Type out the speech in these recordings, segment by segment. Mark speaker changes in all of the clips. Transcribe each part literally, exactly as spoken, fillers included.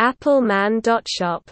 Speaker 1: appleman ดอท ช็อป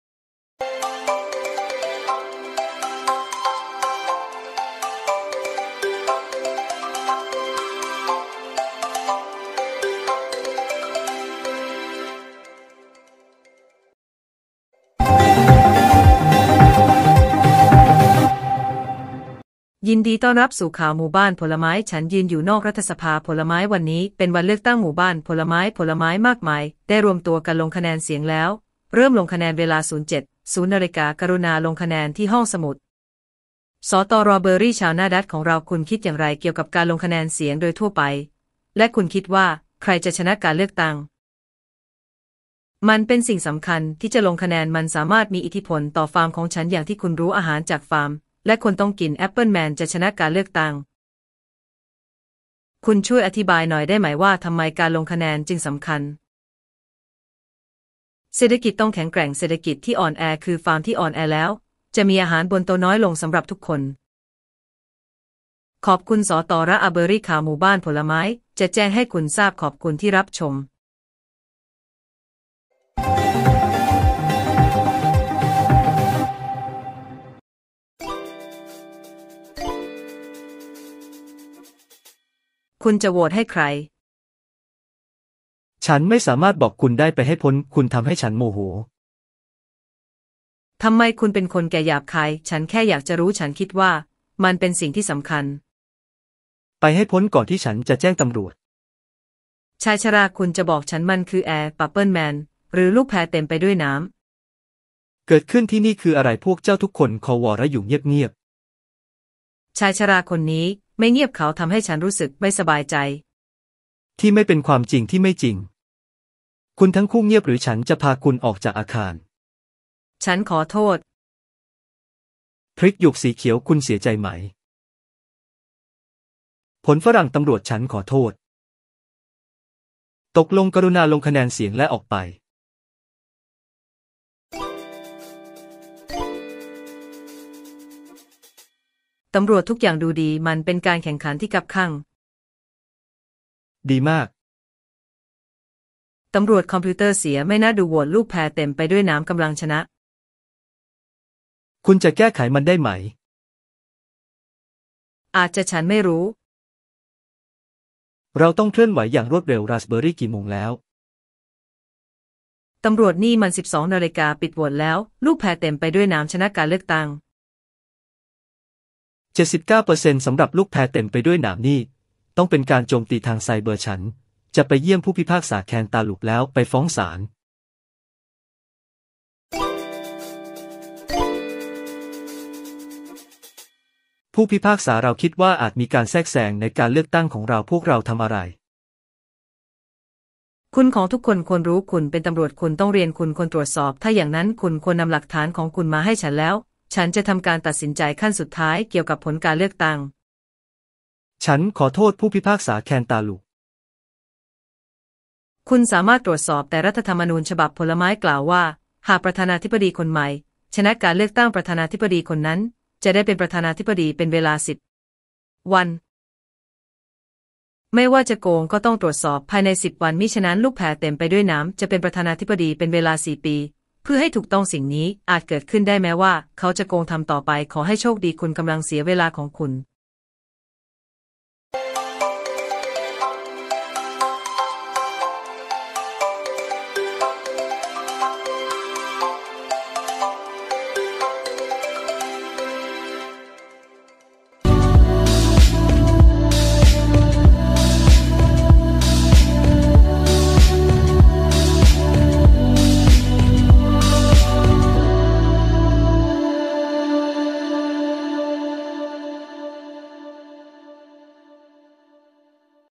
Speaker 2: ยินดีต้อนรับสู่ข่าวหมู่บ้านผลไม้ฉันยืนอยู่นอกรัฐสภาผลไม้วันนี้เป็นวันเลือกตั้งหมู่บ้านผลไม้ผลไม้มากมายได้รวมตัวกันลงคะแนนเสียงแล้วเริ่มลงคะแนนเวลา ศูนย์ เจ็ด ศูนย์ นาฬิกากรุณาลงคะแนนที่ห้องสมุดสตรเบอร์รี่ชาวหน้าดัตของเราคุณคิดอย่างไรเกี่ยวกับการลงคะแนนเสียงโดยทั่วไปและคุณคิดว่าใครจะชนะการเลือกตั้งมันเป็นสิ่งสำคัญที่จะลงคะแนนมันสามารถมีอิทธิพลต่อฟาร์มของฉันอย่างที่คุณรู้อาหารจากฟาร์มและคนต้องกินแอปเปิลแมนจะชนะการเลือกตั้งคุณช่วยอธิบายหน่อยได้ไหมว่าทำไมการลงคะแนนจึงสำคัญเศรษฐกิจต้องแข็งแกร่งเศรษฐกิจที่อ่อนแอคือฟาร์มที่อ่อนแอแล้วจะมีอาหารบนโต๊ะน้อยลงสำหรับทุกคนขอบคุณสตรเบอร์รี่ข่าวหมู่บ้านผลไม้จะแจ้งให้คุณทราบขอบคุณที่รับชมคุณจะโหวตให้ใคร
Speaker 3: ฉันไม่สามารถบอกคุณได้ไปให้พ้นคุณทำให้ฉันโมโห
Speaker 2: ทำไมคุณเป็นคนแก่หยาบคายฉันแค่อยากจะรู้ฉันคิดว่ามันเป็นสิ่งที่สำคัญ
Speaker 3: ไปให้พ้นก่อนที่ฉันจะแจ้งตำรวจ
Speaker 2: ชายชราคุณจะบอกฉันมันคือแอร์ปัปเปิลแมนหรือลูกแพเต็มไปด้วยน้
Speaker 3: ำเกิดขึ้นที่นี่คืออะไรพวกเจ้าทุกคนคอวอระอยู่เงียบ
Speaker 2: ๆชายชราคนนี้ไม่เงียบเขาทำให้ฉันรู้สึกไม่สบายใจ
Speaker 3: ที่ไม่เป็นความจริงที่ไม่จริงคุณทั้งคู่เงียบหรือฉันจะพาคุณออกจากอาคาร
Speaker 2: ฉันขอโทษ
Speaker 3: พริกหยวกสีเขียวคุณเสียใจไหมผลฝรั่งตำรวจฉันขอโทษตกลงกรุณาลงคะแนนเสียงและออกไป
Speaker 2: ตำรวจทุกอย่างดูดีมันเป็นการแข่งขันที่คับคั่ง
Speaker 3: ดีมาก
Speaker 2: ตำรวจคอมพิวเตอร์เสียไม่น่าดูโหวตลูกแพเต็มไปด้วยน้ำกำลังชนะ
Speaker 3: คุณจะแก้ไขมันได้ไหม
Speaker 2: อาจจะฉันไม่รู้
Speaker 3: เราต้องเคลื่อนไหวอย่างรวดเร็วราสเบอร์รี่กี่โมงแล้ว
Speaker 2: ตำรวจนี่มันสิบสองนาฬิกาปิดโหวตแล้วลูกแพเต็มไปด้วยน้ำชนะการเลือกตั้ง
Speaker 3: เจ็ดสิบเก้าเปอร์เซ็นต์ สำหรับลูกแพเต็มไปด้วยหนามนี่ต้องเป็นการโจมตีทางไซเบอร์ฉันจะไปเยี่ยมผู้พิพากษาแคนตาลูปแล้วไปฟ้องศาลผู้พิพากษาเราคิดว่าอาจมีการแทรกแซงในการเลือกตั้งของเราพวกเราทำอะไร
Speaker 2: คุณของทุกคนควรรู้คุณเป็นตำรวจคุณต้องเรียนคุณควรตรวจสอบถ้าอย่างนั้นคุณควรนำหลักฐานของคุณมาให้ฉันแล้วฉันจะทำการตัดสินใจขั้นสุดท้ายเกี่ยวกับผลการเลือกตั้ง
Speaker 3: ฉันขอโทษผู้พิพากษาแคนตาลูป
Speaker 2: คุณสามารถตรวจสอบแต่รัฐธรรมนูญฉบับผลไม้กล่าวว่าหากประธานาธิบดีคนใหม่ชนะการเลือกตั้งประธานาธิบดีคนนั้นจะได้เป็นประธานาธิบดีเป็นเวลาสิบวันไม่ว่าจะโกงก็ต้องตรวจสอบภายในสิบวันมิฉะนั้นลูกแพเต็มไปด้วยน้ำจะเป็นประธานาธิบดีเป็นเวลาสี่ปีเพื่อให้ถูกต้องสิ่งนี้อาจเกิดขึ้นได้แม้ว่าเขาจะโกงทำต่อไปขอให้โชคดีคุณกำลังเสียเวลาของคุณ